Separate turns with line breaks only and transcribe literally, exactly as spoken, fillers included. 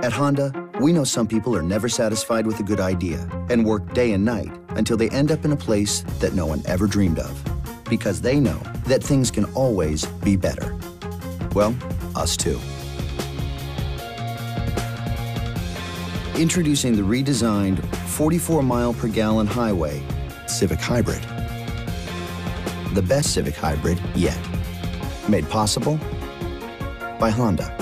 At Honda, we know some people are never satisfied with a good idea and work day and night until they end up in a place that no one ever dreamed of. Because they know that things can always be better. Well, us too. Introducing the redesigned forty-four mile per gallon highway Civic Hybrid. The best Civic Hybrid yet. Made possible by Honda.